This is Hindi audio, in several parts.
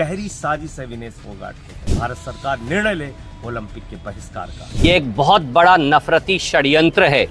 गहरी साजिश है विनेश फोगाट की। भारत सरकार निर्णय ले ओलंपिक के बहिष्कार का। ये एक बहुत बड़ा नफरती षड्यंत्र है।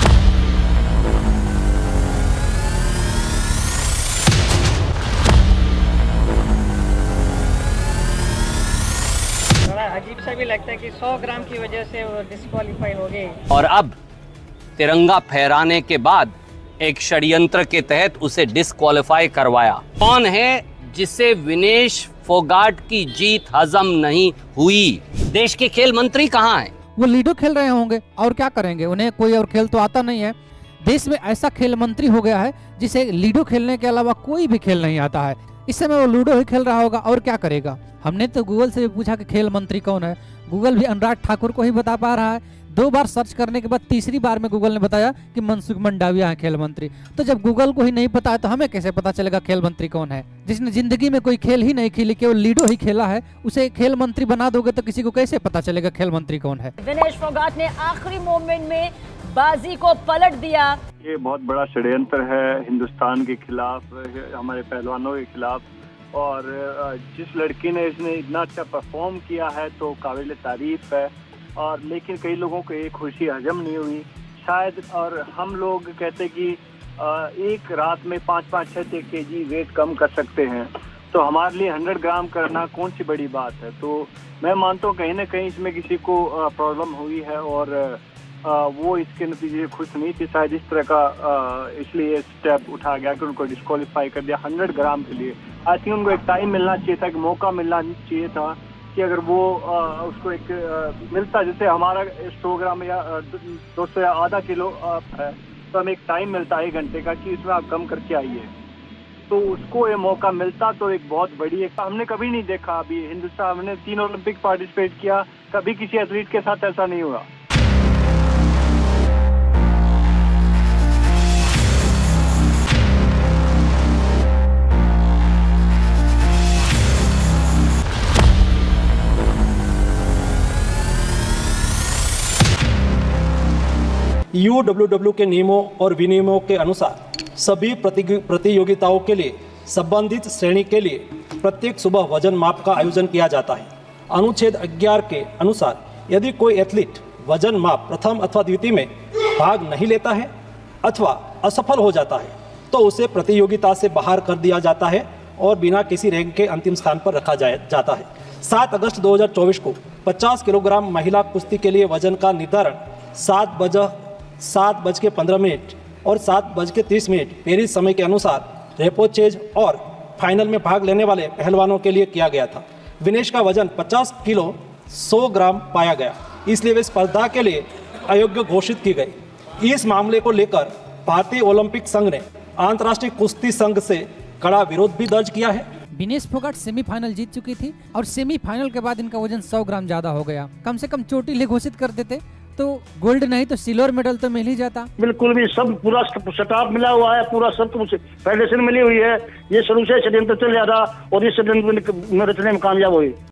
अजीब सा भी लगता है कि 100 ग्राम की वजह से वो डिस्क्वालीफाई हो गए और अब तिरंगा फहराने के बाद एक षड्यंत्र के तहत उसे डिस्क्वालीफाई करवाया। कौन है जिसे विनेश फोगाट की जीत हजम नहीं हुई? देश के खेल मंत्री कहाँ हैं? वो लूडो खेल रहे होंगे और क्या करेंगे, उन्हें कोई और खेल तो आता नहीं है। देश में ऐसा खेल मंत्री हो गया है जिसे लूडो खेलने के अलावा कोई भी खेल नहीं आता है। इस समय वो लूडो ही खेल रहा होगा और क्या करेगा। हमने तो गूगल से भी पूछा कि खेल मंत्री कौन है, गूगल भी अनुराग ठाकुर को ही बता पा रहा है। 2 बार सर्च करने के बाद तीसरी बार में गूगल ने बताया कि मनसुख मंडाविया है खेल मंत्री। तो जब गूगल को ही नहीं पता है तो हमें कैसे पता चलेगा खेल मंत्री कौन है? जिसने जिंदगी में कोई खेल ही नहीं खेली, केवल लूडो ही खेला है, उसे खेल मंत्री बना दोगे तो किसी को कैसे पता चलेगा खेल मंत्री कौन है? विनेश फोगाट ने आखिरी मोमेंट में बाजी को पलट दिया। ये बहुत बड़ा षड्यंत्र है हिंदुस्तान के खिलाफ, हमारे पहलवानों के खिलाफ। और जिस लड़की ने इसने इतना अच्छा परफॉर्म किया है तो काबिल तारीफ है। और लेकिन कई लोगों को एक खुशी हजम नहीं हुई शायद। और हम लोग कहते कि एक रात में 5-5-6 केजी वेट कम कर सकते हैं, तो हमारे लिए 100 ग्राम करना कौन सी बड़ी बात है। तो मैं मानता हूँ कहीं ना कहीं इसमें किसी को प्रॉब्लम हुई है और वो इसके नतीजे खुश नहीं थी शायद। इस तरह का इसलिए स्टेप उठा गया कि उनको डिस्क्वालीफाई कर दिया 100 ग्राम के लिए। आई थिंक उनको एक टाइम मिलना चाहिए था, एक मौका मिलना चाहिए था कि अगर वो उसको एक मिलता, जैसे हमारा 100 ग्राम या 200 या आधा किलो है, तो हमें एक टाइम मिलता 1 घंटे का कि इसमें आप कम करके आइए। तो उसको ये मौका मिलता तो एक बहुत बड़ी एक हमने कभी नहीं देखा। अभी हिंदुस्तान हमने 3 ओलंपिक पार्टिसिपेट किया, कभी किसी एथलीट के साथ ऐसा नहीं हुआ। UWW के नियमों और विनियमों के अनुसार सभी प्रतियोगिताओं के लिए संबंधित श्रेणी के लिए प्रत्येक सुबह वजन माप का आयोजन किया जाता है। अनुच्छेद 11 के अनुसार यदि कोई एथलीट वजन माप प्रथम अथवा द्वितीय में भाग नहीं लेता है अथवा असफल हो जाता है तो उसे प्रतियोगिता से बाहर कर दिया जाता है और बिना किसी रैंक के अंतिम स्थान पर रखा जाता है। 7 अगस्त 2024 को 50 किलोग्राम महिला कुश्ती के लिए वजन का निर्धारण 7:15 और 7:30 पेरिस समय के अनुसार रेपोचेज और फाइनल में भाग लेने वाले पहलवानों के लिए किया गया था। विनेश का वजन 50 किलो 100 ग्राम पाया गया, इसलिए वे स्पर्धा के लिए अयोग्य घोषित की गई। इस मामले को लेकर भारतीय ओलंपिक संघ ने अंतर्राष्ट्रीय कुश्ती संघ से कड़ा विरोध भी दर्ज किया है। विनेश फोगाट सेमीफाइनल जीत चुकी थी और सेमीफाइनल के बाद इनका वजन 100 ग्राम ज्यादा हो गया। कम से कम चोटी ले घोषित कर देते तो गोल्ड नहीं तो सिल्वर मेडल तो मिल ही जाता। बिल्कुल भी सब पूरा स्टाफ मिला हुआ है, पूरा सब कुछ फेडरेशन मिली हुई है। ये शुरू से षड्यंत्र चल रहा था और इस षड्यंत्र में रचने में कामयाब हुई।